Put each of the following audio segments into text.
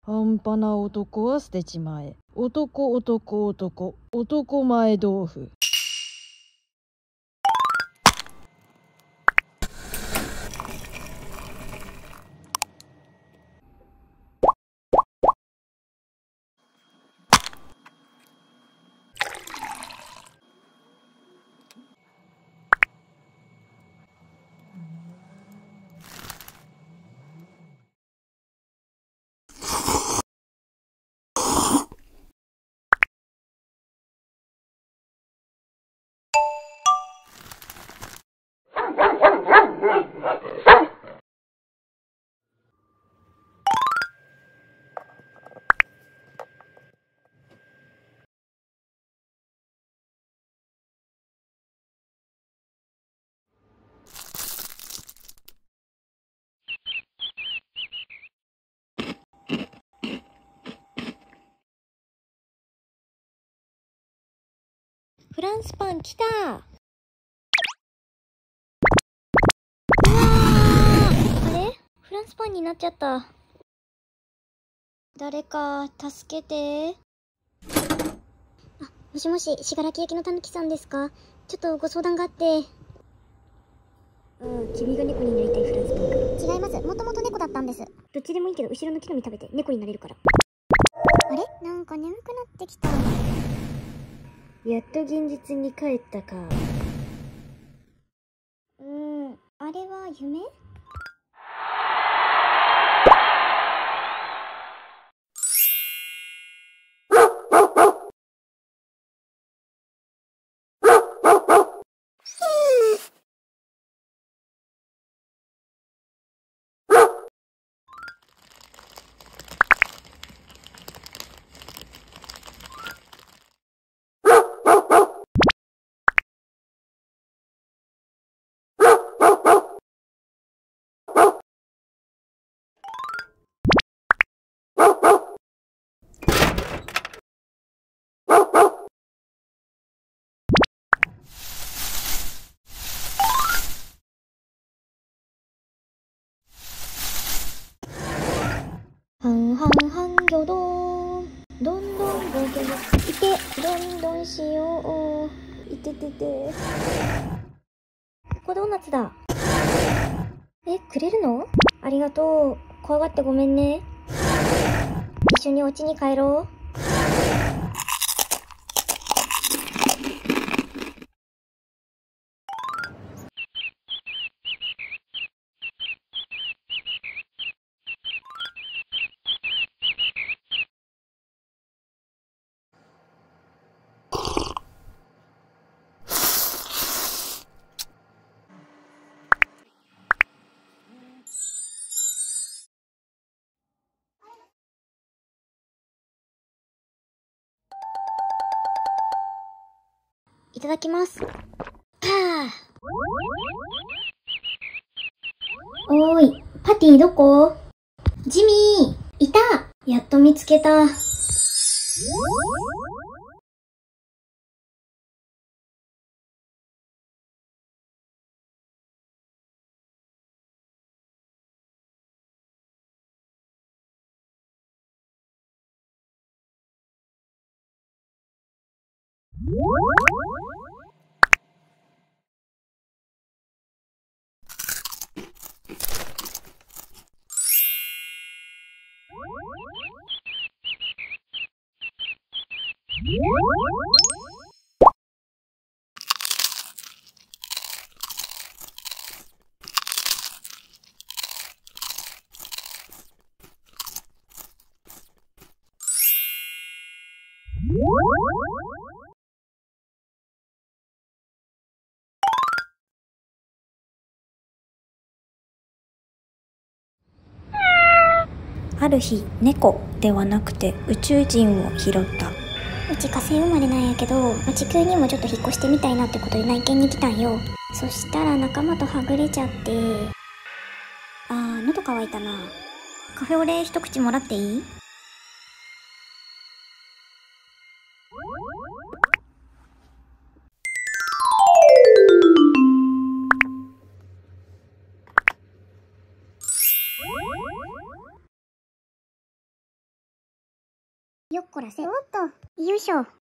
半端な男は捨てちまえ。男男男、男前豆腐。 フランスパン来た。うわー、あれ？フランスパンになっちゃった。誰か助けて。あ、もしもし、信楽焼のたぬきさんですか？ちょっとご相談があって。君が猫になりたいフランスパンか。違います。もともと猫だったんです。どっちでもいいけど、後ろの木の実食べて猫になれるから。あれ？なんか眠くなってきた。やっと現実に帰ったか。あれは夢？半々半魚どんどんどんごけどいてどんどんしよういててて。ここドーナツだ。くれるの？ありがとう。怖がってごめんね。一緒にお家に帰ろう。いただきます。はあ。おーい、パティどこ？ジミー、いた！やっと見つけた。 ある日、猫ではなくて宇宙人を拾った。 うち火星生まれなんやけど、地球にもちょっと引っ越してみたいなってことで内見に来たんよ。そしたら仲間とはぐれちゃって。喉乾いたな。カフェオレ一口もらっていい？ こらせ。おっと、よいしょ。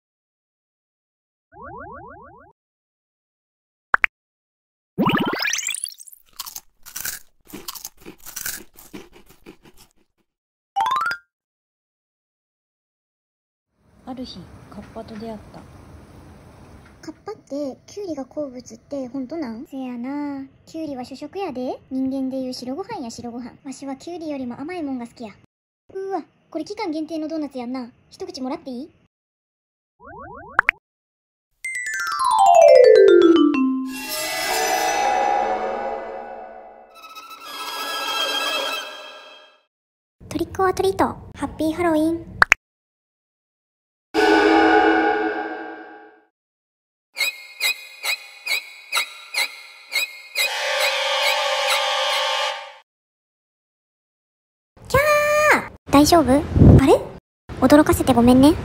ある日、カッパと出会った。 カッパってキュウリが好物って本当なん？せやな。キュウリは主食やで。人間でいう白ご飯や白ご飯。わしはキュウリよりも甘いもんが好きや。うわ、これ期間限定のドーナツやんな。一口もらっていい？ トリックオアトリート。ハッピーハロウィン。大丈夫？あれ？驚かせてごめんね。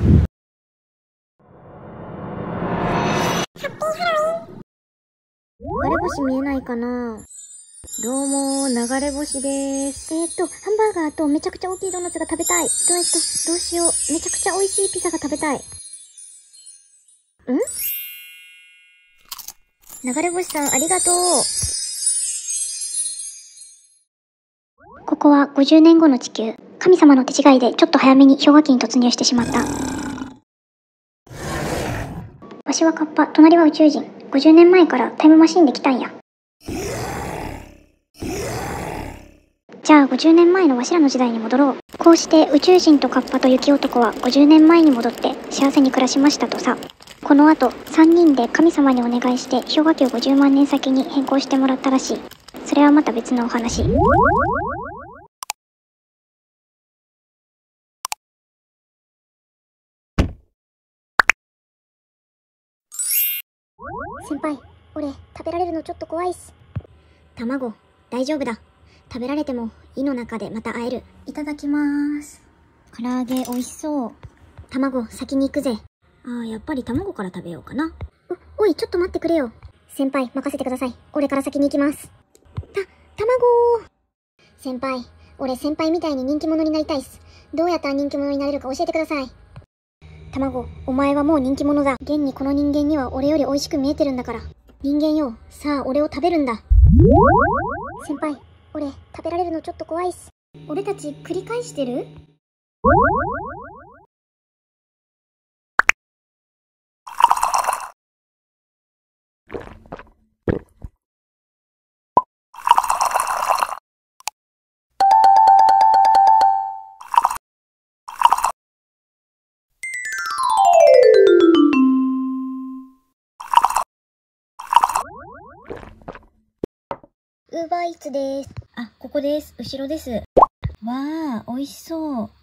流れ星見えないかな？ どうも、流れ星です。 ハンバーガーとめちゃくちゃ大きいドーナツが食べたい。どうしよう。めちゃくちゃ美味しいピザが食べたい。流れ星さん、ありがとう。 ここは50年後の地球。神様の手違いでちょっと早めに氷河期に突入してしまった。わしはカッパ、隣は宇宙人。50年前からタイムマシンで来たんや。じゃあ50年前のわしらの時代に戻ろう。こうして宇宙人とカッパと雪男は50年前に戻って幸せに暮らしましたとさ。この後3人で神様にお願いして氷河期を50万年先に変更してもらったらしい。それはまた別のお話。 先輩、俺、食べられるのちょっと怖いっす。卵、大丈夫だ。食べられても、胃の中でまた会える。いただきまーす。唐揚げ美味しそう。卵、先に行くぜ。 やっぱり卵から食べようかな。 おい、ちょっと待ってくれよ。先輩、任せてください。俺から先に行きます。卵先輩、俺先輩みたいに人気者になりたいっす。どうやったら人気者になれるか教えてください。卵、お前はもう人気者だ。現にこの人間には俺より美味しく見えてるんだから。人間よ、さあ俺を食べるんだ。先輩、俺食べられるのちょっと怖いっす。俺たち繰り返してる？ウーバーイーツです。 ここです。後ろです。わあ、美味しそう。